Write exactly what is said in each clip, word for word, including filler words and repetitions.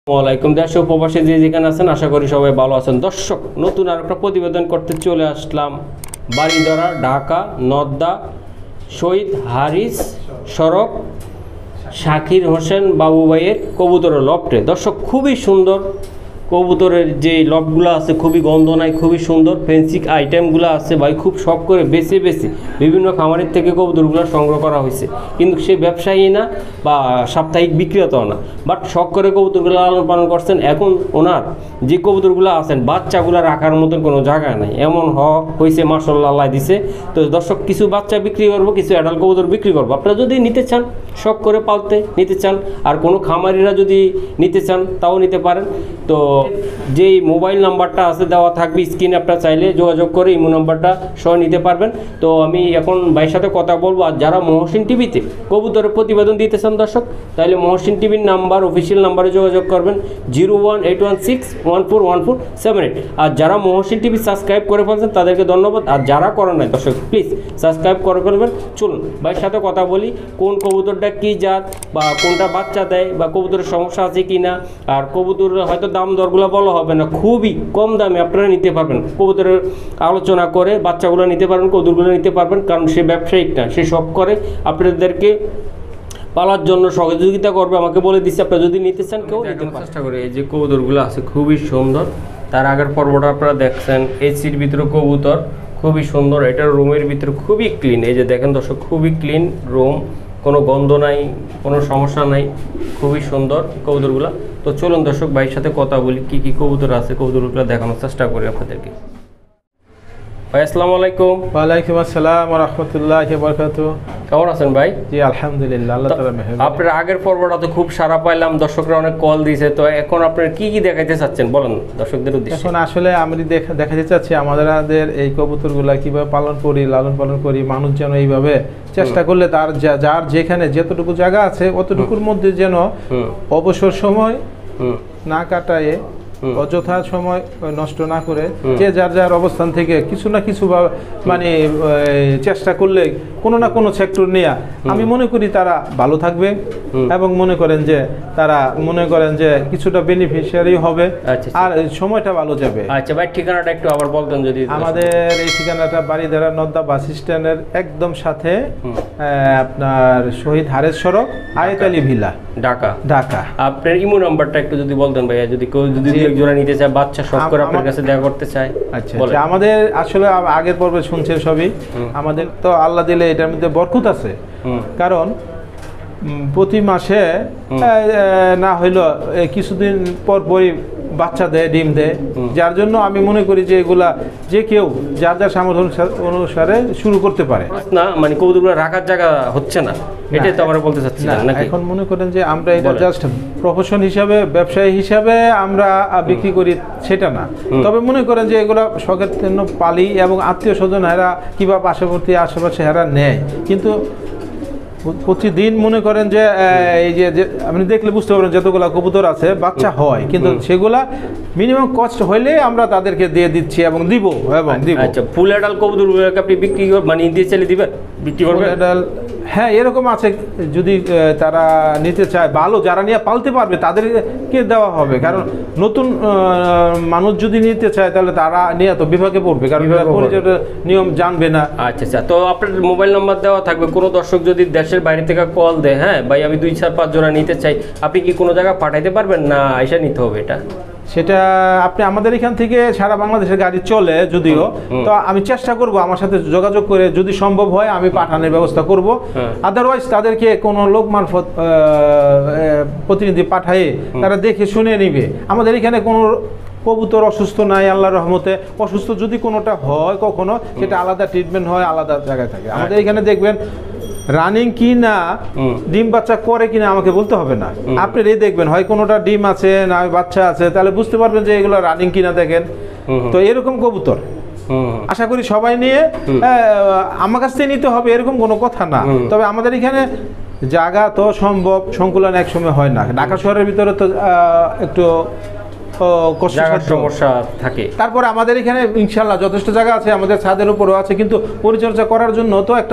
ওয়ালাইকুম দেশ ও প্রবাসী যে যেখানে আছেন আশা করি সবাই ভালো আছেন। দর্শক, নতুন আর একটা প্রতিবেদন করতে চলে আসলাম বাড়িধরা, ঢাকা নদ্দা শহীদ হারিস সড়ক শাকির হোসেন বাবু ভাইয়ের কবুতরের লফটে। দর্শক, খুবই সুন্দর কবুতরের যে লফটগুলো আছে, খুবই গন্ধ নাই, খুবই সুন্দর ফেন্সিক আইটেমগুলো আছে। ভাই খুব শখ করে বেছে বেছে বিভিন্ন খামারের থেকে কবুতরগুলো সংগ্রহ করা হয়েছে, কিন্তু সে ব্যবসায়ী না বা সাপ্তাহিক বিক্রেতাও না, বাট শখ করে কবুতরগুলো লালন পালন করছেন। এখন ওনার যে কবুতরগুলো আছেন বাচ্চাগুলো রাখার মতন কোনো জায়গা নাই, এমন হ হয়েছে মাশাআল্লাহ আল্লাহ দিছে। তো দর্শক, কিছু বাচ্চা বিক্রি করবো, কিছু অ্যাডাল্ট কবুতর বিক্রি করবো। আপনারা যদি নিতে চান, শখ করে পালতে নিতে চান, আর কোনো খামারিরা যদি নিতে চান তাও নিতে পারেন। তো যেই মোবাইল নাম্বারটা আছে দেওয়া থাকবে স্ক্রিনে, আপনারা চাইলে যোগাযোগ করে ইমো নাম্বারটা সহ নিতে পারবেন। তো আমি এখন ভাইয়ের সাথে কথা বলবো। আর যারা মহসিন টিভিতে কবুতরের প্রতিবেদন দিতে চান দর্শক, তাহলে মহসিন টিভির নাম্বার অফিসিয়াল নাম্বারে যোগাযোগ করবেন zero one eight one six one four one four seven eight. আর যারা মহসিন টিভি সাবস্ক্রাইব করে ফেলছেন তাদেরকে ধন্যবাদ, আর যারা করেন নাই দর্শক প্লিজ সাবস্ক্রাইব করে ফেলবেন। চলুন ভাইয়ের সাথে কথা বলি, কোন কবুতরটা কী জাত বা কোনটা বাচ্চা দেয় বা কবুতরের সমস্যা আছে কি না। আর কবুতর হয়তো দাম দরগুলো বলা হবে না, খুবই কম দামে আপনারা নিতে পারবেন। কবুতরের আলোচনা করে বাচ্চাগুলো নিতে পারবেন, কবুতরগুলো নিতে পারবেন, কারণ সে ব্যবসায়িক না, সে শখ করে আপনাদেরকে পালার জন্য সহযোগিতা করবে। আমাকে বলে দিচ্ছে আপনারা যদি নিতে চান কেউ নিতে চেষ্টা করে। এই যে কবুতরগুলো আছে খুবই সুন্দর, তার আগের পর্বটা আপনারা দেখছেন। এসির ভিতরে কবুতর খুবই সুন্দর, এটার রুমের ভিতরে খুবই ক্লিন। এই যে দেখেন দর্শক, খুবই ক্লিন রুম, কোনো গন্ধ নাই, কোনো সমস্যা নাই, খুবই সুন্দর কবুতরগুলো। তো চলুন দর্শক ভাইয়ের সাথে কথা বলি, কী কী কবুতর আছে কবুতরগুলো দেখানোর চেষ্টা করি আপনাদেরকে। ভাই আসসালামু আলাইকুম। ওয়ালাইকুম আসসালাম ওয়া রাহমাতুল্লাহি ওয়া বারাকাতুহু। কেমন আছেন ভাই? জি আলহামদুলিল্লাহ, আল্লাহ তাআলা মেহেরবানি। আপনার আগের পর্বটা তো খুব সারা পাইলাম, দর্শকরা অনেক কল দিয়েছে। তো এখন আপনারা কি কি দেখাইতে চাচ্ছেন বলেন দর্শকদের উদ্দেশ্যে। এখন আসলে আমি দেখা দেখাতে চাচ্ছি আমাদের এই কবুতরগুলা কিভাবে পালন করি, লালন পালন করি। মানুষ যেন এইভাবে চেষ্টা করলে তার যার যেখানে যতটুকু জায়গা আছে অতটুকুর মধ্যে যেন অবসর সময় না কাটায়, অযথা সময় নষ্ট না করে, যে যার যার অবস্থান থেকে কিছু না কিছু মানে চেষ্টা করলে কোনো না কোনো সেক্টর নিয়ে আমি মনে করি তারা ভালো থাকবে এবং মনে করেন যে তারা মনে করেন যে কিছুটা বেনিফিশিয়ারি হবে আর সময়টা ভালো যাবে। আচ্ছা ভাই, ঠিকানাটা একটু আবার বলতেন যদি। আমাদের এই ঠিকানাটা বাড়িধারা নদ্দা বাস স্ট্যান্ডের একদম সাথে, আপনার শহীদ হারেস সড়ক, আয়েত আলী ভিলা, ঢাকা ঢাকা। আপনার ইমো নাম্বারটা একটু যদি বলতেন ভাইয়া, যদি কেউ যদি জোড়া নিতে চায়, বাচ্চা শখ করে আপনার কাছে দেখা করতে চায়। আচ্ছা, আমাদের আসলে আগের পর্বে শুনছেন সবই, আমাদের তো আল্লাহ দিলে এটার মধ্যে বরকত আছে। কারণ প্রতি মাসে না হইলো কিছুদিন পর পরই বাচ্চা দেয়, ডিম দেয়, যার জন্য আমি মনে করি যে এগুলা যে কেউ যার যার সামর্থ্য অনুসারে শুরু করতে পারে না। মানে কবুতরগুলো রাখার জায়গা হচ্ছে না, এটাই তো আমরা বলতে চাচ্ছি না। এখন মনে করেন যে আমরা এটা জাস্ট প্রফেশন হিসাবে, ব্যবসায়ী হিসাবে আমরা বিক্রি করি সেটা না, তবে মনে করেন যে এগুলা শখের জন্য পালি এবং আত্মীয় স্বজন এরা কিংবা পার্শ্ববর্তী আশেপাশে এরা নেয়। কিন্তু প্রতিদিন মনে করেন যে এই যে আপনি দেখলে বুঝতে পারবেন যতগুলা কবুতর আছে বাচ্চা হয়, কিন্তু সেগুলা মিনিমাম কস্ট হইলে আমরা তাদেরকে দিয়ে দিচ্ছি এবং দিব এবং দিব। আচ্ছা, ফুল অ্যাডাল্ট কবুতরগুলোকে আপনি বিক্রি মানে দিয়ে চালিয়ে দিবেন, বিক্রি করবেন? হ্যাঁ, এরকম আছে, যদি তারা নিতে চায় ভালো, যারা নিয়ে পালতে পারবে তাদেরকে দেওয়া হবে। কারণ নতুন মানুষ যদি নিতে চায় তাহলে তারা নিয়ে তো বিভাগে পড়বে, কারণ নিয়ম জানবে না। আচ্ছা আচ্ছা, তো আপনার মোবাইল নাম্বার দেওয়া থাকবে। কোনো দর্শক যদি দেশের বাইরে থেকে কল দেয়, হ্যাঁ ভাই আমি দুই চার পাঁচ জোড়া নিতে চাই, আপনি কি কোনো জায়গায় পাঠাইতে পারবেন না এসে নিতে হবে এটা? সেটা আপনি আমাদের এখান থেকে সারা বাংলাদেশের গাড়ি চলে যদিও, তো আমি চেষ্টা করব আমার সাথে যোগাযোগ করে যদি সম্ভব হয় আমি পাঠানোর ব্যবস্থা করব। আদারওয়াইজ তাদেরকে কোনো লোক মারফত প্রতিনিধি পাঠায়ে তারা দেখে শুনে নিবে। আমাদের এখানে কোনো কবুতর অসুস্থ নাই আল্লাহর রহমতে। অসুস্থ যদি কোনোটা হয় কখনো, সেটা আলাদা ট্রিটমেন্ট হয়, আলাদা জায়গায় থাকে। আমাদের এখানে দেখবেন রানিং কি না, ডিম বাচ্চা করে কিনা আমাকে বলতে হবে না, আপনি এই দেখবেন হয় কোনোটা ডিম আছে না বাচ্চা আছে, তাহলে বুঝতে পারবেন যে এগুলো রানিং কিনা। দেখেন তো এরকম কবুতর আশা করি সবাই নিয়ে আমার কাছ থেকে নিতে হবে এরকম কোনো কথা না। তবে আমাদের এখানে জায়গা তো সম্ভব সংকুলন একসময় হয় না। ঢাকা শহরের ভিতরে তো একটু কষ্ট সমস্যা থাকে। তারপরে আমাদের এখানে ইনশাল্লাহ যথেষ্ট জায়গা আছে, আমাদের ছাদের উপরেও আছে, কিন্তু পরিচর্যা করার জন্য তো একটা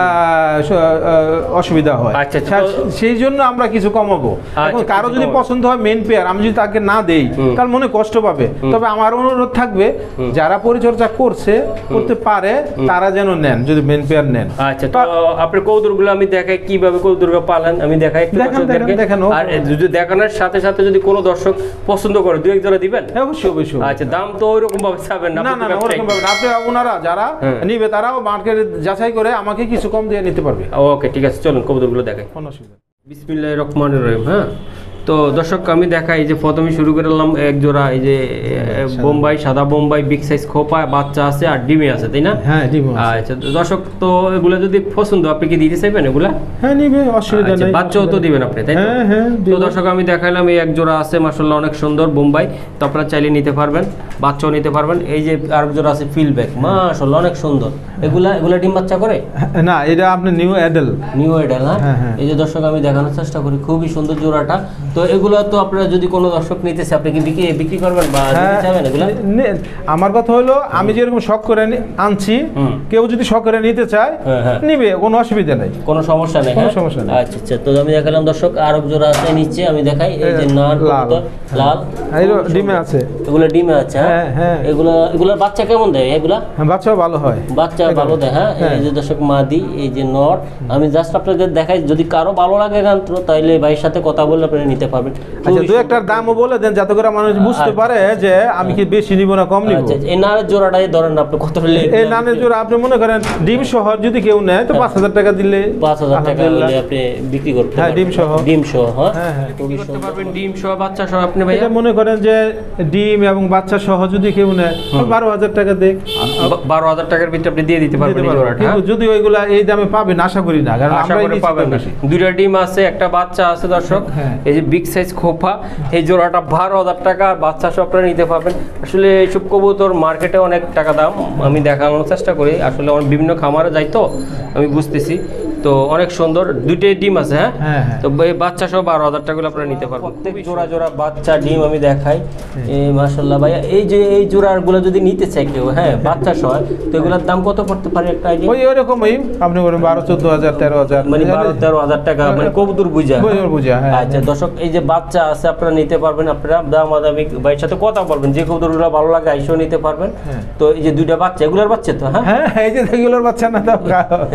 অসুবিধা হয়। আচ্ছা, সেই জন্য আমরা কিছু কমাবো। এখন কারো যদি পছন্দ হয় মেন পেয়ার, আমি যদি তাকে না দেই তার মনে কষ্ট পাবে। তবে আমার অনুরোধ থাকবে যারা পরিচর্যা করছে করতে পারে তারা যেন নেন, যদি মেন পেয়ার নেন। আচ্ছা, তো আপনার কবুতরগুলো আমি দেখাই কিভাবে কবুতরগুলো পালেন, আমি দেখাই একটু দর্শকদেরকে। আর যদি দেখানোর সাথে সাথে যদি কোনো দর্শক পছন্দ করে দুই এক জোড়া দিবেন? অবশ্যই অবশ্যই। আচ্ছা, দাম তো ওইরকম ভাবে চাবেন না? না না না, ওরকম ভাবে না। আপনি ওনারা যারা নিবে তারাও মার্কেটে যাচাই করে আমাকে কিছু কম দিয়ে নিতে পারবে। ওকে, ঠিক আছে, চলুন কবুতরগুলো দেখাই। কোনো অসুবিধা। বিসমিল্লাহির রহমানির রহিম। হ্যাঁ, তো দর্শক আমি দেখাই যে প্রথমে শুরু করলাম এক জোড়া এই যে বোম্বাই, সাদা বোম্বাই, বিগ সাইজ খোপা, বাচ্চা আছে আর ডিমে আছে, তাই না? হ্যাঁ, ডিম আছে। আচ্ছা দর্শক, তো এগুলো যদি পছন্দ আপনি কি দিতে চাইবেন এগুলা? হ্যাঁ, নিবে, অসুবিধা নেই। বাচ্চাও তো দিবেন আপনি, তাই না? হ্যাঁ হ্যাঁ। তো দর্শক আমি দেখাইলাম এই এক জোড়া আছে মাশাআল্লাহ অনেক সুন্দর বোম্বাই, তো আপনারা চাইলে নিতে পারবেন, বাচ্চাও নিতে পারবেন। এই যে আরেক জোড়া আছে ফিলব্যাক, মাশাআল্লাহ অনেক সুন্দর। এগুলা এগুলা ডিম বাচ্চা করে না? এটা আপনি নিউ অ্যাডাল, নিউ অ্যাডাল। হ্যাঁ, এই যে দর্শক আমি দেখানোর চেষ্টা করি, খুবই সুন্দর জোড়াটা। তো এগুলো তো আপনারা যদি কোনো দর্শক নিতেছে আপনি কি বিক্রি বিক্রি করবেন বা নিতে চাবেন এগুলা? আমার কথা হলো আমি যেরকম শখ করে আনছি, কেউ যদি শখ করে নিতে চায় নিবে, কোনো অসুবিধা নেই, কোনো সমস্যা নেই। কোনো সমস্যা নেই। আচ্ছা আচ্ছা, তো আমি দেখালাম দর্শক আরব জোড়া আছে নিচে, আমি দেখাই এই যে নার লাল ডিমে আছে, এগুলো ডিমে আছে। হ্যাঁ হ্যাঁ, এগুলা এগুলার বাচ্চা কেমন দেয়? এগুলা বাচ্চাও ভালো হয়, বাচ্চা ভালো দেয়। হ্যাঁ, এই যে দর্শক মাদি, এই যে নর, আমি জাস্ট আপনাদের দেখাই, যদি কারো ভালো লাগে গান্ত্র তাইলে ভাইয়ের সাথে কথা বলে আপনি নিতে পারবেন। আচ্ছা, দু একটার দামও বলে দেন যাতে করে মানুষ বুঝতে পারে যে আমি কি বেশি নিব না কম নিব। আচ্ছা, এই নারের জোড়াটাই ধরেন আপনি কত হলে? এই নারের জোড়া আপনি মনে করেন ডিম সহ যদি কেউ নেয় তো পাঁচ হাজার টাকা দিলে, পাঁচ হাজার টাকা হলে আপনি বিক্রি করতে পারবেন। হ্যাঁ, ডিম সহ, ডিম সহ। হ্যাঁ হ্যাঁ, বিক্রি করতে পারবেন ডিম সহ, বাচ্চা সহ। আপনি ভাই এটা মনে করেন যে ডিম এবং বাচ্চা সহ যদি কেউ নেয় বারো হাজার টাকা দেয়, বারো হাজার টাকার ভিতরে আপনি দিয়ে দিতে পারবেন। কিন্তু যদি ওইগুলা এই দামে পাবেন আশা করি না, কারণ আশা করি পাবেন না। দুইটা ডিম আছে, একটা বাচ্চা আছে দর্শক, এই যে বিগ সাইজ খোপা, এই জোড়াটা বারো হাজার টাকা, বাচ্চা সব আপনারা নিতে পারবেন। আসলে এইসব কবুতর মার্কেটে অনেক টাকা দাম, আমি দেখানোর চেষ্টা করি, আসলে আমার বিভিন্ন খামারে যাই তো আমি বুঝতেছি। তো অনেক সুন্দর দুইটাই ডিম আছে। হ্যাঁ, তো এই বাচ্চা সহ বারো হাজার টাকা আপনারা নিতে পারবেন। প্রত্যেক জোড়া জোড়া বাচ্চা ডিম আমি দেখাই। এই মাশাআল্লাহ ভাইয়া, এই যে এই জোড়াগুলো যদি নিতে চাই কেউ, হ্যাঁ বাচ্চা সহ, তো এগুলোর দাম কত পড়তে পারে একটা আইডিয়া? ওই ওরকমই আপনি বলেন বারো চোদ্দ হাজার তেরো হাজার, মানে বারো তেরো হাজার টাকা, মানে কবুতর বুঝা বুঝা। আচ্ছা দর্শক, এই যে বাচ্চা আছে আপনারা নিতে পারবেন, আপনারা দামাদামি ভাইয়ের সাথে কথা বলবেন, যে কবুতরগুলো ভালো লাগে আইসেও নিতে পারবেন। তো এই যে দুইটা বাচ্চা, এগুলোর বাচ্চা তো? হ্যাঁ, এই যে এগুলোর বাচ্চা না তো।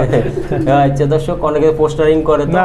আচ্ছা দর্শক, অনেকে পোস্টারিং করে তো,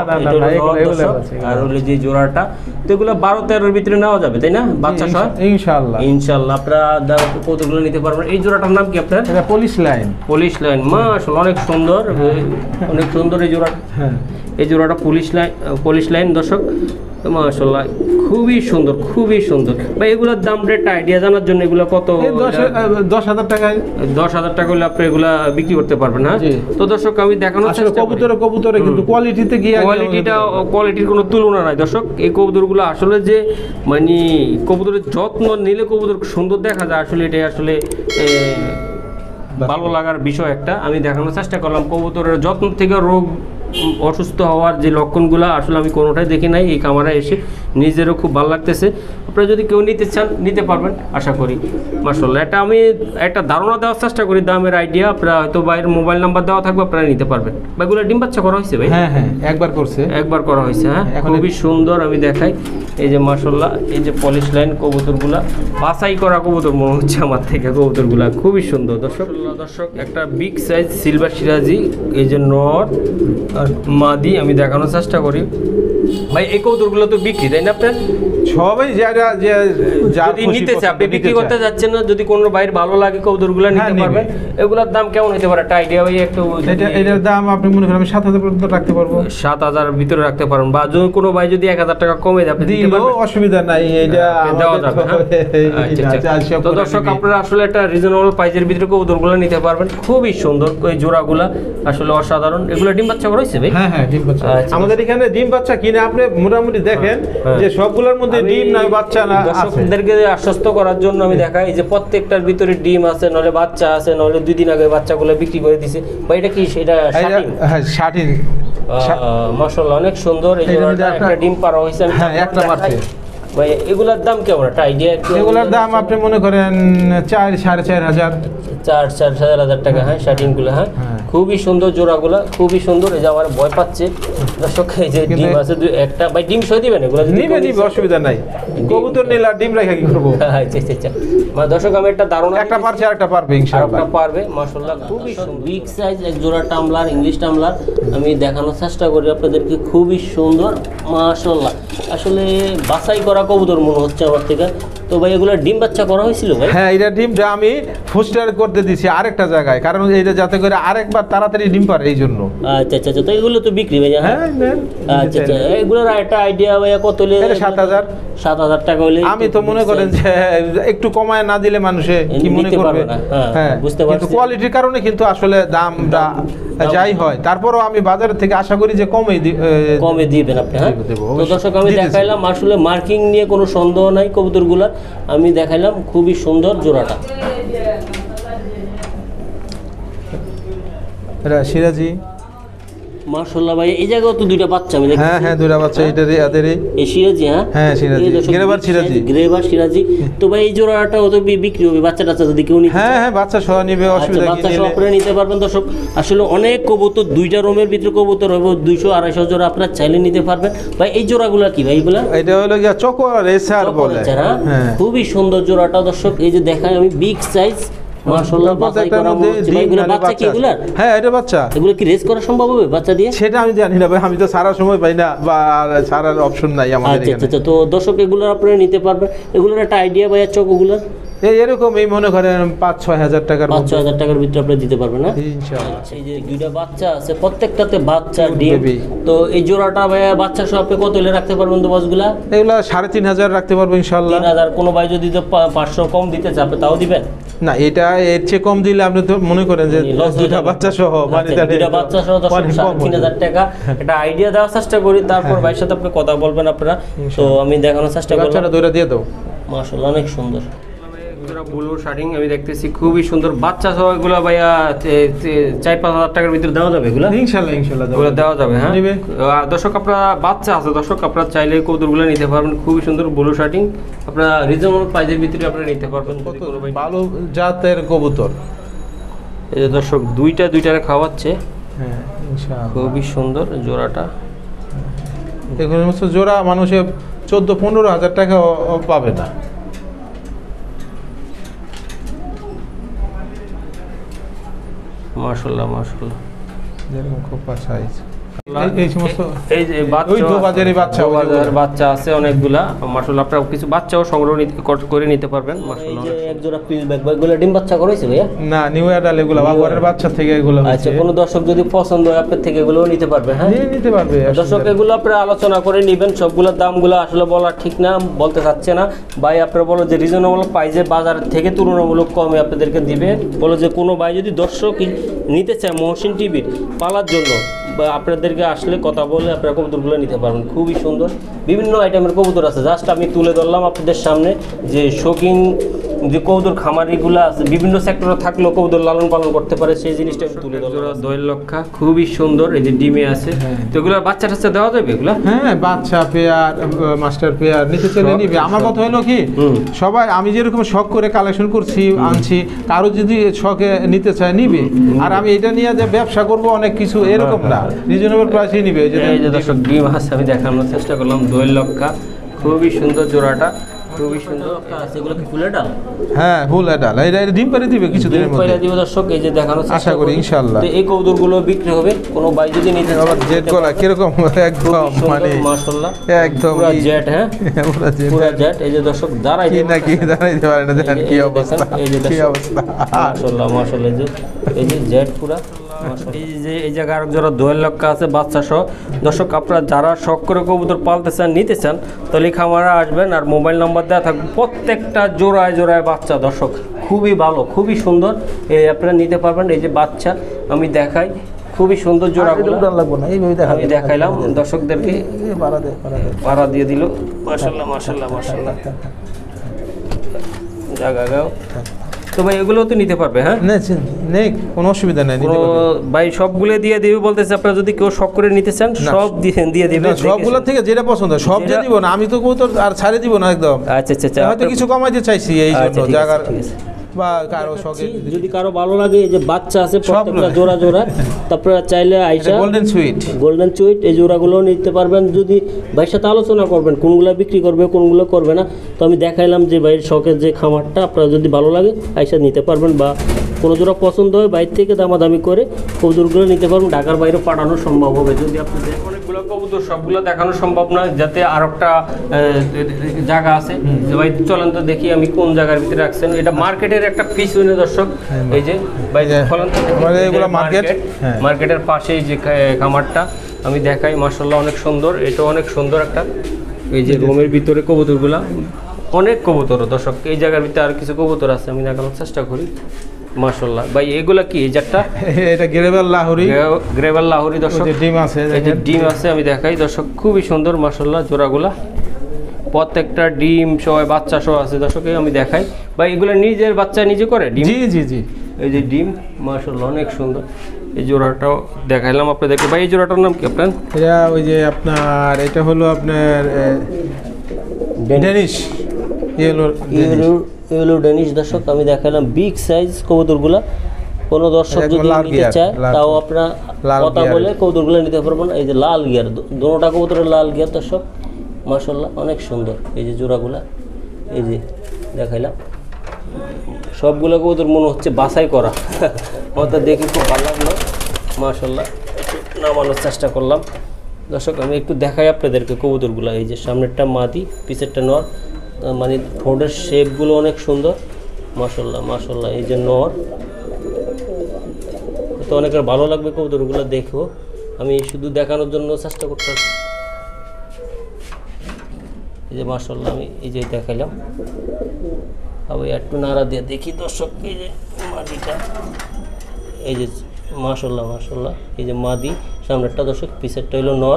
আর হলো যে জোড়াটা, তো এগুলো বারো তেরোর ভিতরে নেওয়া যাবে, তাই না? বাচ্চা সহ ইনশাআল্লাহ ইনশাআল্লাহ আপনারা কতগুলো নিতে পারবেন। এই জোড়াটার নাম কি আপনার? এটা পলিশ লাইন, পলিশ লাইন, মাশাআল্লাহ অনেক সুন্দর, অনেক সুন্দর এই জোড়া। হ্যাঁ, এই জোড়াটা পলিশ লাইন, পলিশ লাইন দর্শক, মাশাআল্লাহ খুবই সুন্দর, খুবই সুন্দর। ভাই এগুলোর দাম রেট আইডিয়া জানার জন্য, এগুলো কত? দশ হাজার টাকায়, দশ হাজার টাকা হলে আপনি এগুলা বিক্রি করতে পারবেন। হ্যাঁ, তো দর্শক আমি দেখানোর চেষ্টা করি, কবুতরে কবুতরে কিন্তু কোয়ালিটিতে গিয়ে কোয়ালিটিটা কোয়ালিটির কোনো তুলনা নাই দর্শক। এই কবুতরগুলো আসলে যে মানে কবুতরের যত্ন নিলে কবুতর সুন্দর দেখা যায়, আসলে এটাই আসলে ভালো লাগার বিষয় একটা। আমি দেখানোর চেষ্টা করলাম কবুতরের যত্ন থেকে রোগ অসুস্থ হওয়ার যে লক্ষণগুলো আসলে আমি কোনোটাই দেখি নাই, এই কামারায় এসে নিজেরও খুব ভালো লাগতেছে। আপনারা যদি কেউ নিতে চান নিতে পারবেন আশা করি। মাশাআল্লাহ, এটা আমি একটা ধারণা দেওয়ার চেষ্টা করি, দামের আইডিয়া। আপনারা হয়তো বাইরের মোবাইল নাম্বার দেওয়া থাকবে, আপনারা নিতে পারবেন। ভাইগুলো ডিম বাচ্চা করা হয়েছে ভাই? হ্যাঁ হ্যাঁ, একবার করছে, একবার করা হয়েছে। হ্যাঁ, খুবই সুন্দর, আমি দেখাই। এই যে মাশাআল্লাহ, এই যে পলিশ লাইন কবুতরগুলা, বাছাই করা কবুতর মনে হচ্ছে আমার থেকে, কবুতরগুলা খুবই সুন্দর দর্শক। দর্শক একটা বিগ সাইজ সিলভার সিরাজি, এই যে নর আর মাদি আমি দেখানোর চেষ্টা করি। ভাই এই কবুতরগুলো তো বিক্রি, তাই না আপনার? সবাই যারা যদি নিতে চায়, আপনি বিক্রি করতে যাচ্ছেন না, যদি কোনো বাইরে ভালো লাগে কবুতরগুলো নিতে পারবেন। এগুলোর দাম কেমন হতে পারে একটা আইডিয়া ভাই একটু? এটার দাম আপনি মনে করেন আমি সাত হাজার পর্যন্ত রাখতে পারবো, সাত হাজার ভিতরে রাখতে পারবেন, বা যদি কোনো ভাই যদি এক হাজার টাকা কমে দেয় আপনি দিতে পারবেন, অসুবিধা নাই, এটা দেওয়া যাবে। তো দর্শক আপনারা আসলে একটা রিজনেবল প্রাইসের ভিতরে কবুতরগুলো নিতে পারবেন, খুবই সুন্দর এই জোড়াগুলা, আসলে অসাধারণ। এগুলো ডিম বাচ্চা করেছে ভাই? হ্যাঁ হ্যাঁ, ডিম বাচ্চা। আমাদের এখানে ডিম বাচ্চা কিনে আপনি মোটামুটি দেখেন যে সবগুলোর মধ্যে ডিম নাই বাচ্চা না। দর্শকদেরকে আশ্বস্ত করার জন্য আমি দেখাই যে প্রত্যেকটার ভিতরে ডিম আছে, নলে বাচ্চা আছে, নলে দুই দিন আগে বাচ্চাগুলো বিক্রি করে দিছে। বা এটা কি সেটা শাটিন? মাশাআল্লাহ অনেক সুন্দর। এই জোড়াটা একটা ডিম পাড়া হয়েছে, আমি হ্যাঁ একটা পারছে। ভাই এগুলার দাম কেমন একটা আইডিয়া? এগুলোর দাম আপনি মনে করেন চার সাড়ে চার হাজার চার চার চার হাজার টাকা। হ্যাঁ শার্টিংগুলো, হ্যাঁ খুবই সুন্দর জোড়াগুলা, খুবই সুন্দর। এই যে আমার ভয় পাচ্ছে দর্শক, এই যে ডিম আছে দুই একটা। ভাই ডিম সহ দিবেন এগুলো? নিবে নিবে, অসুবিধা নাই। কবুতর নিলে আর ডিম রেখে কি করবো? আচ্ছা আচ্ছা আচ্ছা। মানে দর্শক আমি একটা দারুণ একটা পারছে আর একটা পারবে ইনশাআল্লাহ, একটা পারবে মাশাআল্লাহ। খুবই বিগ সাইজ এক জোড়া টামলার, ইংলিশ টামলার আমি দেখানোর চেষ্টা করি আপনাদেরকে। খুবই সুন্দর মাশাআল্লাহ, আসলে বাছাই করা কবুতর মনে হচ্ছে আমার থেকে। তো ভাই এগুলো ডিম বাচ্চা করা হয়েছিল ভাই? হ্যাঁ, এটা ডিমটা আমি ফুস্টার করতে দিছি আরেকটা জায়গায়, কারণ এইটা যাতে করে আরেকবার তাড়াতাড়ি ডিম পারে এই জন্য। আচ্ছা আচ্ছা আচ্ছা। তো এগুলো তো বিক্রি ভাই? হ্যাঁ আচ্ছা আচ্ছা। এগুলোর একটা আইডিয়া ভাইয়া কত হলে? সাত হাজার সাত হাজার টাকা হলে আমি তো মনে করেন যে একটু কমায় না দিলে মানুষে কি মনে করবে? হ্যাঁ বুঝতে পারছি, কিন্তু কোয়ালিটির কারণে কিন্তু আসলে দামটা যাই হয়, তারপরও আমি বাজার থেকে আশা করি যে কমে কমে দিবেন আপনি। হ্যাঁ তো দর্শক আমি দেখাইলাম, আসলে মার্কিং নিয়ে কোনো সন্দেহ নাই কবুতরগুলা, আমি দেখাইলাম খুবই সুন্দর জোড়াটা। এটা সিরাজি মাশাআল্লাহ ভাই। এই জায়গাও তো দুইটা বাচ্চা আমি দেখি। হ্যাঁ হ্যাঁ দুইটা বাচ্চা এটারই আদেরই। এই সিরাজি? হ্যাঁ হ্যাঁ সিরাজি, গ্রেভার সিরাজি, গ্রেভার সিরাজি। তো ভাই এই জোড়াটা তো বিক্রি হবে বাচ্চা টাচ্চা যদি কেউ নিতে? হ্যাঁ হ্যাঁ বাচ্চা সহ নিবে, অসুবিধা কি? বাচ্চা সহ আপনারা নিতে পারবেন দর্শক। আসলে অনেক কবুতর, দুইটা রুমের ভিতরে কবুতর হবে দুইশো আড়াইশো জোড়া, আপনারা চাইলে নিতে পারবেন। ভাই এই জোড়াগুলো কি ভাই? এগুলা এটা হলো গিয়া চকো রেসার বলে। হ্যাঁ খুবই সুন্দর জোড়াটা দর্শক, এই যে দেখাই আমি বিগ সাইজ মাশাআল্লাহ। বাছাই করা হচ্ছে ভাই। এগুলা বাচ্চা কি এগুলা? হ্যাঁ এটা বাচ্চা। এগুলো কি রেস করা সম্ভব হবে বাচ্চা দিয়ে? সেটা আমি জানি না ভাই, আমি তো সারা সময় পাই না বা সারার অপশন নাই আমাদের এখানে। আচ্ছা আচ্ছা। তো দর্শক এগুলো আপনারা নিতে পারবেন। এগুলোর একটা আইডিয়া ভাই চকোগুলোর? এই এরকম এই মনে করেন পাঁচ ছয় হাজার টাকার পাঁচ ছয় হাজার টাকার ভিতরে আপনি দিতে পারবেন না ইনশাআল্লাহ। এই যে দুইটা বাচ্চা আছে, প্রত্যেকটাতে বাচ্চা ডিম। তো এই জোড়াটা ভাই বাচ্চা সহ আপনি কত হলে রাখতে পারবেন তো বসগুলা? এগুলা সাড়ে তিন হাজার রাখতে পারবো ইনশাআল্লাহ। তিন হাজার। কোনো ভাই যদি পাঁচশো কম দিতে চাপে তাও দিবেন? না এটা এর চেয়ে কম দিলে আপনি তো মনে করেন যে দুইটা বাচ্চা সহ মানে দুইটা বাচ্চা সহ তিন হাজার টাকা একটা আইডিয়া দেওয়ার চেষ্টা করি, তারপর ভাইয়ের সাথে আপনি কথা বলবেন আপনারা। তো আমি দেখানোর চেষ্টা করব। বাচ্চাটা দুইটা দিয়ে দাও। মাশাআল্লাহ অনেক সুন্দর ব্লু শার্টিং আমি দেখতেছি, খুবই সুন্দর বাচ্চা সহ। এগুলো ভাইয়া চার পাঁচ হাজার টাকার ভিতরে দেওয়া যাবে এগুলো? ইনশাআল্লাহ ইনশাআল্লাহ এগুলো দেওয়া যাবে। হ্যাঁ দর্শক আপনারা বাচ্চা আছে দর্শক, আপনারা চাইলে কবুতরগুলো নিতে পারবেন। খুবই সুন্দর ব্লু শার্টিং, আপনারা রিজনেবল প্রাইসের ভিতরে আপনারা নিতে পারবেন। ভালো জাতের কবুতর। এই যে দর্শক দুইটা দুইটারে খাওয়াচ্ছে। হ্যাঁ ইনশাআল্লাহ খুবই সুন্দর জোড়াটা। এগুলো হচ্ছে জোড়া মানুষে চোদ্দ পনেরো হাজার টাকা পাবে না। মাশাআল্লাহ মাশাআল্লাহ, যেরকম খুব সাইজ। এই সমস্ত এই যে বাচ্চা, ওই দো বাজারে বাচ্চা, দো বাজার বাচ্চা আছে অনেকগুলা। মাশাআল্লাহ আপনারা কিছু বাচ্চাও সংগ্রহ করে নিতে পারবেন। মাশাআল্লাহ এই যে এক জোড়া পিস ব্যাগ এগুলো ডিম বাচ্চা করেছে ভাইয়া? না নিউ অ্যাডাল এগুলো বাবারের বাচ্চা থেকে এগুলো। আচ্ছা কোনো দর্শক যদি পছন্দ হয় আপনার থেকে এগুলোও নিতে পারবে? হ্যাঁ নিতে পারবে দর্শক। এগুলো আপনারা আলোচনা করে নেবেন, সবগুলোর দামগুলো আসলে বলা ঠিক না, বলতে চাচ্ছে না ভাই। আপনারা বলো যে রিজনেবল প্রাইসে বাজার থেকে তুলনামূলক কমে আপনাদেরকে দিবে। বলো যে কোনো ভাই যদি দর্শক নিতে চায় মহসিন টিভির পালার জন্য, বা আপনাদেরকে আসলে কথা বলে আপনারা কবুতরগুলো নিতে পারবেন। খুবই সুন্দর বিভিন্ন আইটেমের কবুতর আছে, জাস্ট আমি তুলে ধরলাম আপনাদের সামনে যে শৌখিন যে কবুতর খামারিগুলো আছে বিভিন্ন সেক্টরে থাকলেও কবুতর লালন পালন করতে পারে সেই জিনিসটা আমি তুলে ধরলাম। দোয়েল লক্ষা খুবই সুন্দর, এই যে ডিমে আছে। তো এগুলো বাচ্চা টাচ্চা দেওয়া যাবে এগুলো? হ্যাঁ বাচ্চা পেয়ার মাস্টার পেয়ার নিতে চলে নিবে। আমার কথা হলো কি সবাই আমি যেরকম শখ করে কালেকশন করছি আনছি, কারো যদি শখে নিতে চায় নিবে। আর আমি এটা নিয়ে যে ব্যবসা করব অনেক কিছু এরকম না, রিজনেবল প্রাইসে নিবে। এই যে দর্শক ডিম আছে আমি দেখানোর চেষ্টা করলাম। দোয়েল লক্ষা খুবই সুন্দর জোড়াটা, খুবই সুন্দর। এগুলো কি ফুলের ডাল? হ্যাঁ ফুল ডাল। এটা ডিম পারে দিবে কিছুদিনের মধ্যে পারে দিবে দর্শক, এই যে দেখানোর চেষ্টা আশা করি ইনশাআল্লাহ। তো এই কবুতরগুলো বিক্রি হবে, কোনো ভাই যদি নিতে চায়। জেড গলা কি রকম একদম মানে মাশাআল্লাহ একদম পুরো জেড। হ্যাঁ পুরো জেড, পুরো জেড। এই যে দর্শক দাঁড়াই কি না কি দাঁড়াইতে পারে না, দেখেন কি অবস্থা, কি অবস্থা। মাশাআল্লাহ মাশাআল্লাহ, এই যে এই যে জেড পুরো। এই যে এই জায়গায় আরেক জোড়া দোয়েল লক্ষা আছে বাচ্চা সহ। দর্শক আপনারা যারা শখ করে কবুতর পালতে চান নিতে চান তাহলে খামারে আসবেন, আর মোবাইল নাম্বার দেওয়া থাকবে। প্রত্যেকটা জোড়ায় জোড়ায় বাচ্চা দর্শক, খুবই ভালো খুবই সুন্দর। এই আপনারা নিতে পারবেন। এই যে বাচ্চা আমি দেখাই, খুবই সুন্দর জোড়াগুলো আমি দেখাইলাম দর্শকদেরকে। ভাড়া দিয়ে দিল। মাশাআল্লাহ মাশাআল্লাহ মাশাআল্লাহ। জায়গা গাও তো ভাই এগুলো তো নিতে পারবে, হ্যাঁ না নেই, কোনো অসুবিধা নেই, নিতে কোনো পারবে। ভাই সবগুলো দিয়ে দিবে বলতেছে, আপনারা যদি কেউ শখ করে নিতে চান সব দিয়ে দিয়ে দিবে। না, সবগুলো থেকে যেটা পছন্দ হয় সব দিয়ে যেটা- দিব না, আমি তো কবুতর আর ছাড়ে দিব না একদম। আচ্ছা আচ্ছা আচ্ছা হয়তো কিছু কমাইতে চাইছি এই আচ্ছা, জন্য ঠিক আছে, জায়গার ঠিক আছে। বা কারো শখে। যদি কারো ভালো লাগে, এই যে বাচ্চা আছে প্রত্যেকটা নয়। জোড়া জোড়া, তারপরে চাইলে আইসা গোল্ডেন সুইট, গোল্ডেন চুইট এই জোড়াগুলো নিতে পারবেন। যদি ভাইয়ের সাথে আলোচনা করবেন কোনগুলো বিক্রি করবে কোনগুলো করবে না, তো আমি দেখাইলাম যে ভাইয়ের শখের যে খামারটা, আপনারা যদি ভালো লাগে আইসা নিতে পারবেন, বা কোনো জোড়া পছন্দ হয় বাইরে থেকে দামাদামি করে কবুতরগুলো নিতে পারবেন, ঢাকার বাইরে পাঠানো সম্ভব হবে। যদি আপনাদের অনেকগুলো কবুতর সবগুলো দেখানো সম্ভব নয়, যাতে আর একটা জায়গা আছে যে ভাই চলেন তো দেখি আমি কোন জায়গার ভিতরে রাখছেন। এটা মার্কেটের একটা পিছনে দর্শক, এই যে ভাই চলেন তো দেখি। আমাদের এগুলো এই যে মার্কেট, মার্কেট, হ্যাঁ। মার্কেটের পাশেই যে খা- খামারটা আমি দেখাই, মাশাআল্লাহ অনেক সুন্দর, এটা অনেক সুন্দর একটা। এই যে রুমের ভিতরে কবুতরগুলা অনেক কবুতর দর্শক, এই জায়গার ভিতরে আর কিছু কবুতর আছে, আমি দেখানোর চেষ্টা করি। মাশাআল্লাহ ভাই এগুলা কি, এই জাতটা এটা গ্রেভাল লাহোরি, গ্রেভাল লাহোরি দর্শক, ওই যে ডিম আছে, এই যে ডিম আছে আমি দেখাই দর্শক, খুবই সুন্দর মাশাআল্লাহ জোড়াগুলা, প্রত্যেকটা ডিম সহ বাচ্চা সহ আছে দর্শক, এই আমি দেখাই। ভাই এগুলা নিজের বাচ্চা নিজে করে ডিম? জি জি জি, এই যে ডিম মাশাআল্লাহ অনেক সুন্দর। এই জোড়াটাও দেখাইলাম আপনাদেরকে। ভাই এই জোড়াটার নাম কি আপনার? এটা ওই যে আপনার এটা হলো আপনার Danish yellow euro euro Danish দর্শক, আমি দেখাইলাম বিগ সাইজ কবুতরগুলা। কোনো দর্শক একদম যদি লাল নিতে গিয়ার, চায় লাল- তাও আপনারা লাল কথা গিয়ারের। বলে কবুতরগুলো নিতে পারবেন। এই যে লাল গিয়ার, দুটোটা কবুতরের লাল গিয়ার দর্শক, মাশাআল্লাহ অনেক সুন্দর। এই যে জোড়াগুলা এই যে দেখাইলাম, সবগুলো কবুতর মনে হচ্ছে বাছাই করা। আমার তো দেখে খুব ভালো লাগলো মাশাআল্লাহ, একটু নামানোর চেষ্টা করলাম দর্শক। আমি একটু দেখাই আপনাদেরকে কবুতরগুলো। এই যে সামনেরটা মাদি, পিছেরটা নর, আহ, মানে ঠোঁটের শেপগুলো অনেক সুন্দর মাশাআল্লাহ মাশাআল্লাহ। এই যে নর, তো অনেকের ভালো লাগবে কবুতরগুলো দেখো, আমি শুধু দেখানোর জন্য চেষ্টা করতেছি। এই যে মাশাআল্লাহ আমি এই যে দেখাইলাম, আবার একটু নাড়া দিয়ে দেখি দর্শক। এই যে মাদিটা, এই যে মাশাআল্লাহ মাশাআল্লাহ, এই যে মাদি সামনেরটা দর্শক, পিছেরটা হলো নর।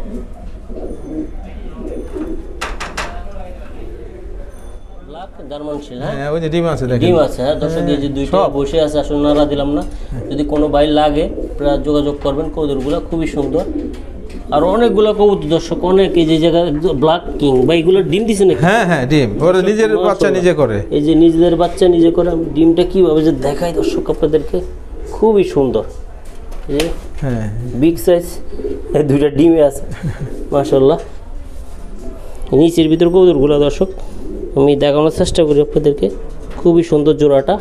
ব্ল্যাক জার্মান শিল, হ্যাঁ হ্যাঁ ওই যে ডিম আছে দেখেন, ডিম আছে, হ্যাঁ দর্শক এই যে দুইটা সব। বসে আছে, আসলে নাড়া দিলাম না। যদি কোনো ভাই লাগে আপনারা যোগাযোগ করবেন, কবুতরগুলো খুবই সুন্দর। আর অনেকগুলো কবুতর দর্শক, অনেক এই যে জায়গায় ব্ল্যাক কিং বা এগুলো ডিম দিছে নাকি? হ্যাঁ হ্যাঁ ডিম ওরা নিজের বাচ্চা নিজে করে। এই যে নিজেদের বাচ্চা নিজে করে, আমি ডিমটা কীভাবে যে দেখাই দর্শক আপনাদেরকে, খুবই সুন্দর। এই যে হ্যাঁ বিগ সাইজ দুইটা ডিমে আছে মাশাআল্লাহ। নিচের ভিতর কবুতরগুলো দর্শক আমি দেখানোর চেষ্টা করি আপনাদেরকে, খুবই সুন্দর জোড়াটা,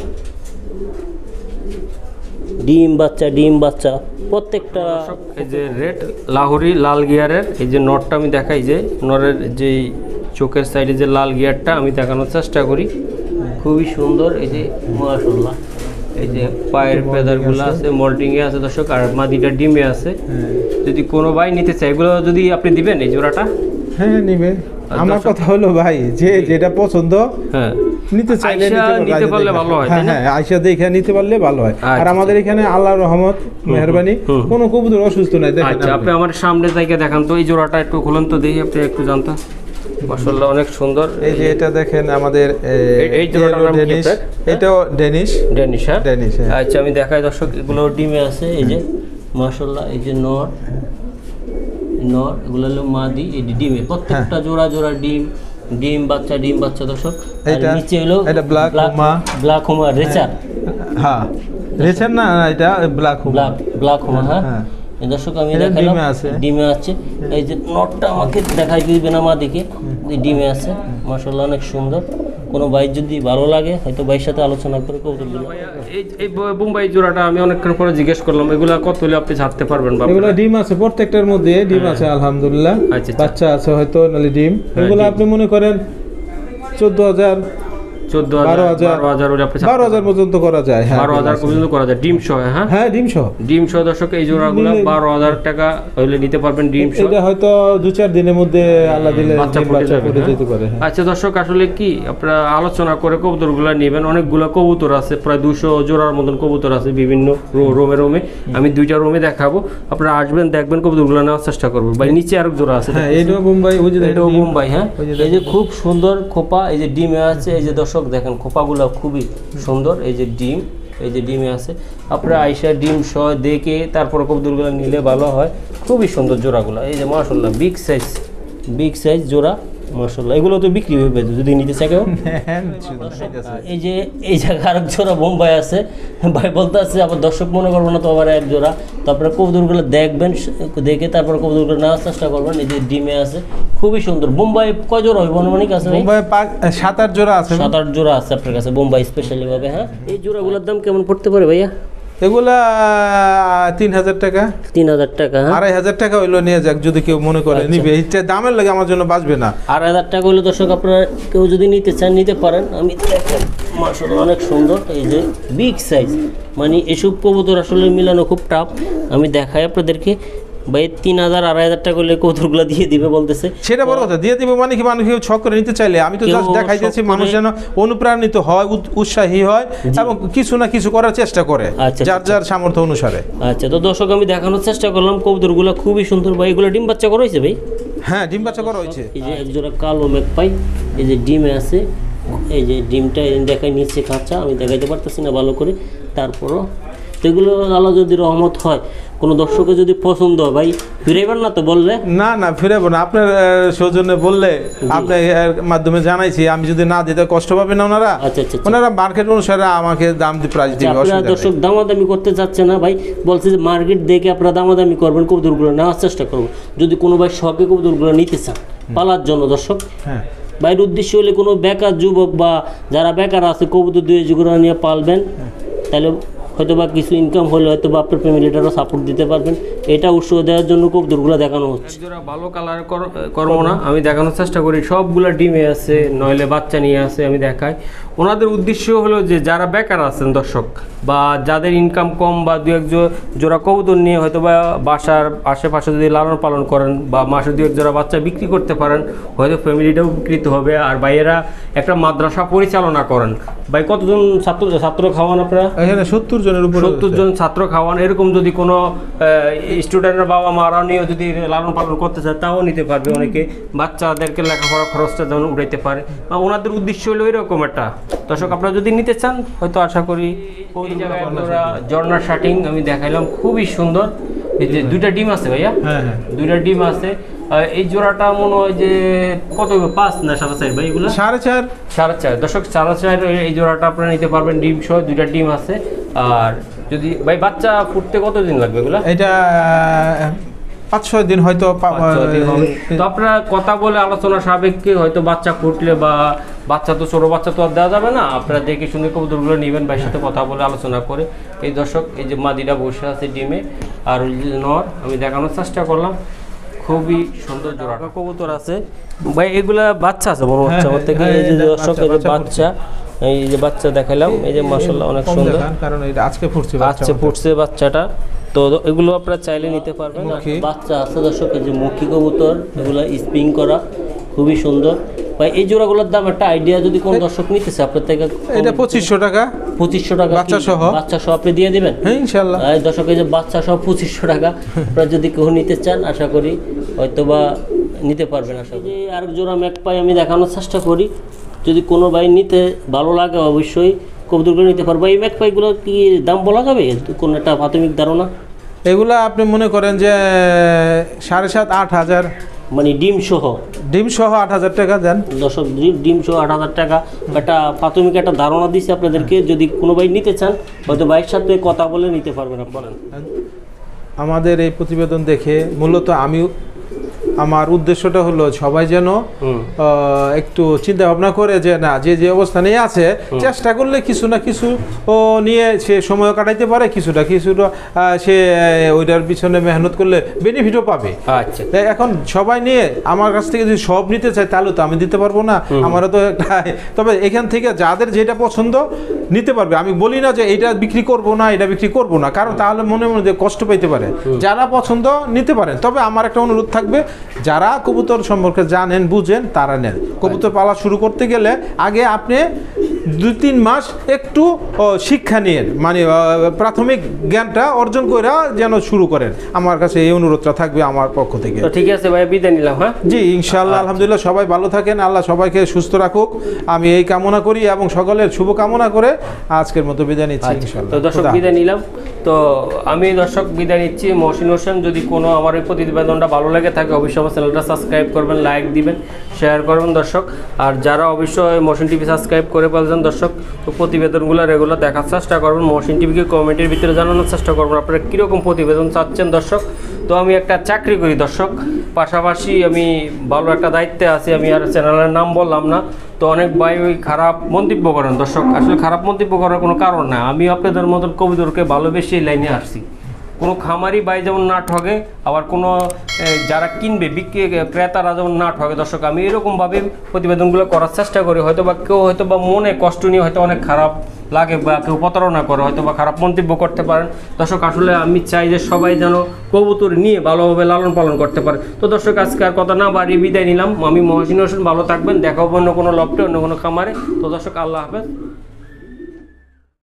ডিম বাচ্চা ডিম বাচ্চা প্রত্যেকটা। এই যে রেড লাহোরি লাল গিয়ারের এই যে নটটা আমি দেখাই, যে নরের যে চোখের সাইডে যে লাল গিয়ারটা আমি দেখানোর চেষ্টা করি, খুবই সুন্দর। এই যে মাশাআল্লাহ, এই যে পায়ের ফেদারগুলো আছে, মল্টিংয়ে আছে দর্শক, আর মাদিটা ডিমে আছে। যদি কোনো ভাই নিতে চায় এগুলো যদি আপনি দিবেন এই জোড়াটা? হ্যাঁ নিবে। আমার কথা হলো ভাই যে যেটা পছন্দ হ্যাঁ নিতে চাইলে আইসা নিতে নিতে পারলে ভালো হয়, তাই না? হ্যাঁ আইসা দেখে নিতে পারলে ভালো হয়। আর আচ্ছা, আমাদের এখানে আল্লাহর রহমত মেহেরবানি, হুম। কোনো কবুতর অসুস্থ নাই দেখেন আচ্ছা, আপনি আমার সামনে জায়গা দেখান তো, এই জোড়াটা একটু খুলুন তো দেখি, আপনি একটু জানতো। মাশাআল্লাহ অনেক সুন্দর। এই যে এটা দেখেন আমাদের এই- এই জোড়াটার নাম কি ডেনিশ, আপনার? এটাও ডেনিশ ডেনিশ, হ্যাঁ ডেনিশ, হ্যাঁ। আচ্ছা আমি দেখাই দর্শক, এগুলো ডিমে আছে। এই যে মাশাআল্লাহ, এই যে নর নর এগুলো হলো মাদি, এই যে ডিমে প্রত্যেকটা জোড়া জোড়া ডিম ডিম বাচ্চা ডিম বাচ্চা দর্শক। আর এটা- নিচে হলো এটা black হোমা। ব্ল্যাক হোমা রেচার, হ্যাঁ রেছেন না এটা ব্ল্যাক হোম। ব্ল্যাক ব্ল্যাক হোমা, হ্যাঁ হ্যাঁ। এই দর্শক আমি এটা দেখালাম ডিমে আছে। ডিমে আছে। এই যে নটটা আমাকে দেখাই দিবেন আমাদেরকে, এই ডিমে আছে মাশাআল্লাহ অনেক সুন্দর। কোনো ভাই যদি ভালো লাগে হয়তো ভাইয়ের সাথে আলোচনা করে কবুতরগুলো। এই এই বোম্বাই জোড়াটা আমি অনেকক্ষণ পরে জিজ্ঞেস করলাম, এগুলা কত হলে আপনি ছাড়তে পারবেন? এগুলো ডিম আছে প্রত্যেকটার মধ্যে, ডিম আছে আলহামদুলিল্লাহ। আচ্ছা, আচ্ছা। বাচ্চা আছে হয়তো নালে ডিম, এগুলো ডিম। আপনি মনে করেন চোদ্দ হাজার চোদ্দ বারো হাজার হাজার বারো হাজার হলে আপনি বারো হাজার পর্যন্ত করা যায়। হ্যাঁ বারো হাজার পর্যন্ত করা যায় ডিম সহ, হ্যাঁ হ্যাঁ ডিম সহ। ডিম সহ দর্শক এই জোড়াগুলো নিলে- বারো হাজার টাকা হইলে নিতে পারবেন ডিম সহ। এটা হয়তো দু চার দিনের মধ্যে আল্লাহ দিলে বাচ্চা ডিম ফুটে বাচ্চা যাবে, ফুটে হ্যাঁ? যেতে পারে। হ্যাঁ। আচ্ছা দর্শক, আসলে কি আপনারা আলোচনা করে কবুতরগুলো নেবেন। অনেকগুলো কবুতর আছে, প্রায় দুশো জোড়ার মতন কবুতর আছে বিভিন্ন রো- রোমে রোমে। আমি দুইটা রোমে দেখাবো, আপনারা আসবেন দেখবেন, কবুতরগুলো নেওয়ার চেষ্টা করবেন। ভাই নিচে আরেক জোড়া আছে, হ্যাঁ এইটাও বোম্বাই, ওই যে এটাও ডিম। মুম্বাই, হ্যাঁ ওই যে এই যে খুব সুন্দর খোপা, এই যে ডিমে আছে। এই যে দর্শক দর্শক দেখেন খোপাগুলো খুবই সুন্দর, এই যে ডিম, এই যে ডিমে আছে, আপনারা আইসা ডিম সহ দেখে তারপর কবুতরগুলো নিলে ভালো হয়। খুবই সুন্দর জোড়াগুলো, এই যে মাশাআল্লাহ বিগ সাইজ, বিগ সাইজ জোড়া মাশাআল্লাহ। এগুলো তো বিক্রি হবে যদি নিতে চাই কেউ। এই যে এই জায়গায় আরেক জোড়া বোম্বাই আছে, ভাই বলতে আছে আবার দর্শক মনে করবো না তো আবার এক জোড়া, তারপরে কবুতরগুলো দেখবেন, দেখে তারপর কবুতরগুলো নেওয়ার চেষ্টা করবেন। এই যে ডিমে আছে, খুবই সুন্দর। বোম্বাই কয় জোড়া হইব অনুমানিক আছে? বোম্বাই সাত আট জোড়া আছে। সাত আট জোড়া আছে আপনার কাছে বোম্বাই স্পেশালি ভাবে। হ্যাঁ, এই জোড়াগুলোর দাম কেমন পড়তে পারে ভাইয়া? এগুলা তিন হাজার টাকা, তিন হাজার টাকা। হ্যাঁ, আড়াই হাজার টাকা হইলো নিয়ে যাক যদি কেউ মনে করে নিবে। এইটা দামের লাগে আমার জন্য বাঁচবে না। আড়াই হাজার টাকা হলে দর্শক আপনারা কেউ যদি নিতে চান নিতে পারেন। আমি দেখেন মাশাআল্লাহ অনেক সুন্দর, এই যে বিগ সাইজ, মানে এসব কবুতর আসলে মিলানো খুব টাফ। আমি দেখাই আপনাদেরকে ভাই, তিন হাজার আড়াই হাজার টাকা করলে কবুতরগুলো দিয়ে দিবে বলতেছে। সেটা বড় কথা, দিয়ে দিবে মানে কি, মানুষ কেউ ছক করে নিতে চাইলে আমি তো জাস্ট দেখাই দিয়েছি, মানুষ যেন অনুপ্রাণিত হয়, উৎসাহী হয় এবং কিছু না কিছু করার চেষ্টা করে যার যার সামর্থ্য অনুসারে। আচ্ছা, তো দর্শক আমি দেখানোর চেষ্টা করলাম কবুতরগুলো খুবই সুন্দর ভাই। এগুলো ডিম বাচ্চা করা হয়েছে ভাই? হ্যাঁ, ডিম বাচ্চা করা হয়েছে। এই যে একজোড়া কালো ম্যাকপাই, এই যে ডিমে আছে, এই যে ডিমটা দেখাই নিচ্ছে কাঁচা, আমি দেখাইতে পারতেছি না ভালো করে। তারপরও এগুলো আল্লাহ যদি রহমত হয়, কোনো দর্শকের যদি পছন্দ হয় ভাই ফিরাইবেন না তো বললে? না না, ফিরাবো না। আপনার সৌজন্যে বললে আপনার মাধ্যমে জানাইছি, আমি যদি না দিতে কষ্ট পাবেন না ওনারা। আচ্ছা আচ্ছা, ওনারা মার্কেট অনুসারে আমাকে দাম দিয়ে প্রাইস দিবে। আপনারা দর্শক দামাদামি করতে চাচ্ছে না ভাই, বলছে যে মার্কেট দেখে আপনারা দামাদামি করবেন, কবুতরগুলো নেওয়ার চেষ্টা করবো। যদি কোনো ভাই শখে কবুতরগুলো নিতে চান পালার জন্য দর্শক, হ্যাঁ, বাইরের উদ্দেশ্য হলে কোনো বেকার যুবক বা যারা বেকার আছে কবুতর দুই যেগুলো নিয়ে পালবেন, তাহলে হয়তো বা কিছু ইনকাম হলে হয়তো বা আপনার ফ্যামিলিটারও সাপোর্ট দিতে পারবেন। এটা উৎসাহ দেওয়ার জন্য কবুতরগুলো দেখানো হচ্ছে। যারা ভালো কালার করবো না, আমি দেখানোর চেষ্টা করি সবগুলো ডিমে আছে, নইলে বাচ্চা নিয়ে আসে, আমি দেখাই। ওনাদের উদ্দেশ্য হলো যে যারা বেকার আছেন দর্শক, বা যাদের ইনকাম কম, বা দু এক জোড়া কবুতর নিয়ে হয়তো বা বাসার আশেপাশে যদি লালন পালন করেন, বা মাসে দু এক জোড়া বাচ্চা বিক্রি করতে পারেন, হয়তো ফ্যামিলিটাও বিকৃত হবে। আর ভাইয়েরা একটা মাদ্রাসা পরিচালনা করেন, ভাই কতজন ছাত্র ছাত্র খাওয়ান আপনারা? এখানে সত্তর জনের উপর, সত্তর জন ছাত্র খাওয়ান। এরকম যদি কোনো স্টুডেন্টের বাবা মারা নিয়েও যদি লালন পালন করতে চায় তাও নিতে পারবে। অনেকে বাচ্চাদেরকে লেখাপড়া খরচটা যেমন উঠাইতে পারে, বা ওনাদের উদ্দেশ্য হলো এরকম একটা। দর্শক আপনারা যদি নিতে চান হয়তো আশা করি ওই জায়গায় ঝর্ণার শার্টিং আমি দেখাইলাম, খুবই সুন্দর। এই যে দুইটা ডিম আছে ভাইয়া, হ্যাঁ হ্যাঁ, দুইটা ডিম আছে। এই জোড়াটা মনে হয় যে কত, পাঁচ না সাড়ে চার ভাই? এগুলো সাড়ে চার, সাড়ে চার দর্শক, সাড়ে চার এই জোড়াটা আপনারা নিতে পারবেন ডিম সহ, দুইটা ডিম আছে। আর যদি ভাই বাচ্চা ফুটতে কতদিন লাগবে এগুলো? এটা পাঁচ ছয় দিন হয়তো। তো আপনারা কথা বলে আলোচনা সাপেক্ষে হয়তো বাচ্চা ফুটলে, বা বাচ্চা তো ছোটো বাচ্চা তো আর দেওয়া যাবে না, আপনারা দেখে শুনে কবুতরগুলো নেবেন ভাইয়ের সাথে কথা বলে আলোচনা করে। এই দর্শক এই যে মাদিটা বসে আছে ডিমে, আর ওই যে নর আমি দেখানোর চেষ্টা করলাম, খুবই সুন্দর জোড়া কবুতর আছে ভাই। এগুলা বাচ্চা আছে বড় বাচ্চা থেকে, এই যে দর্শক এই যে বাচ্চা, এই যে বাচ্চা দেখাইলাম, এই যে মাশাআল্লাহ অনেক সুন্দর, কারণ এটা আজকে ফুটছে, আজকে ফুটছে বাচ্চাটা। তো এগুলো আপনারা চাইলে নিতে পারবেন। বাচ্চা আছে দর্শক, এই যে মুখী কবুতর, এগুলো স্প্রিং করা, খুবই সুন্দর ভাই। এই জোড়াগুলোর দাম একটা আইডিয়া যদি কোন দর্শক নিতেছে আপনার থেকে, এটা পঁচিশশো টাকা, পঁচিশশো টাকা বাচ্চা সহ, বাচ্চা সহ আপনি দিয়ে দিবেন? হ্যাঁ ইনশাআল্লাহ। এই দর্শক এই যে বাচ্চা সহ পঁচিশশো টাকা, আপনারা যদি কেউ নিতে চান আশা করি হয়তো বা নিতে পারবেন। আশা করি আর জোড়া ম্যাকপাই আমি দেখানোর চেষ্টা করি, যদি কোনো ভাই নিতে ভালো লাগে অবশ্যই কবুতরগুলো নিতে পারবো। এই ম্যাকপাইগুলো কি দাম বলা যাবে, কোনো একটা প্রাথমিক ধারণা? এগুলা আপনি মনে করেন যে সাড়ে সাত আট হাজার, মানে ডিম সহ, ডিম সহ আট হাজার টাকা দেন দর্শক, ডিম সহ আট হাজার টাকা। একটা প্রাথমিক একটা ধারণা দিচ্ছি আপনাদেরকে, যদি কোনো ভাই নিতে চান হয়তো ভাইয়ের সাথে কথা বলে নিতে পারবেন। বলেন। আমাদের এই প্রতিবেদন দেখে মূলত আমি, আমার উদ্দেশ্যটা হলো সবাই যেন একটু চিন্তা ভাবনা করে যে না, যে যে অবস্থানে আছে চেষ্টা করলে কিছু না কিছু নিয়ে সে সময় কাটাইতে পারে, কিছুটা কিছুটা সে ওইটার পিছনে মেহনত করলে বেনিফিটও পাবে। আচ্ছা, এখন সবাই নিয়ে আমার কাছ থেকে যদি সব নিতে চায় তাহলে তো আমি দিতে পারবো না, আমারও তো একটা। তবে এখান থেকে যাদের যেটা পছন্দ নিতে পারবে। আমি বলি না যে এটা বিক্রি করব না, এটা বিক্রি করব না, কারণ তাহলে মনে মনে কষ্ট পাইতে পারে। যারা পছন্দ নিতে পারেন। তবে আমার একটা অনুরোধ থাকবে, যারা কবুতর সম্পর্কে জানেন বুঝেন তারা নেন। কবুতর পালা শুরু করতে গেলে আগে আপনি দুই তিন মাস একটু ও, শিক্ষা নিয়ে মানে আহ, প্রাথমিক জ্ঞানটা অর্জন করে যেন শুরু করেন, আমার কাছে এই অনুরোধটা থাকবে আমার পক্ষ থেকে। তো ঠিক আছে ভাই, বিদায় নিলাম। হ্যাঁ জি ইনশাআল্লাহ, আলহামদুলিল্লাহ, সবাই ভালো থাকেন, আল্লাহ সবাইকে সুস্থ রাখুক, আমি এই কামনা করি এবং সকলের শুভ কামনা করে আজকের মতো বিদায় নিচ্ছি ইনশাআল্লাহ। তো দর্শক খুদা বিদায় নিলাম। তো আমি দর্শক বিদায় নিচ্ছি, মহসিন হোসেন। যদি কোনো আমার এই প্রতিবেদনটা ভালো লেগে থাকে অবশ্যই আমার চ্যানেলটা সাবস্ক্রাইব করবেন, লাইক দিবেন, শেয়ার করবেন দর্শক। আর যারা অবশ্যই মহসিন টিভি সাবস্ক্রাইব করে ফেলছেন দর্শক, তো প্রতিবেদনগুলো রেগুলার দেখার চেষ্টা করবেন। মহসিন টিভিকে কমেন্টের ভিতরে জানানোর চেষ্টা করবেন আপনারা কীরকম প্রতিবেদন চাচ্ছেন দর্শক। তো আমি একটা চাকরি করি দর্শক, পাশাপাশি আমি ভালো একটা দায়িত্বে আছি, আমি আর চ্যানেলের নাম বললাম না। তো অনেক ভাই ওই খারাপ মন্তব্য করেন দর্শক, আসলে খারাপ মন্তব্য করার কোনো কারণ না। আমি আপনাদের মতন কবুতরকে ভালোবেসে এই লাইনে আসছি। কোনো খামারি ভাই যেমন না ঠগে, আবার কোনো এ, যারা কিনবে বিক্রি ক্রেতারা যেমন না ঠগে দর্শক, আমি এরকমভাবে প্রতিবেদনগুলো করার চেষ্টা করি। হয়তো বা কেউ হয়তো বা মনে কষ্ট নিয়ে হয়তো অনেক খারাপ লাগে বা কেউ প্রতারণা করে, হয়তো বা খারাপ মন্তব্য করতে পারেন দর্শক। আসলে আমি চাই যে সবাই যেন কবুতর নিয়ে ভালোভাবে লালন পালন করতে পারে। তো দর্শক আজকে আর কথা না বাড়িয়ে বিদায় নিলাম। আমি মহসিন হোসেন, ভালো থাকবেন, দেখা হবে অন্য কোনো লফটে, অন্য কোনো খামারে। তো দর্শক আল্লাহ হাফেজ।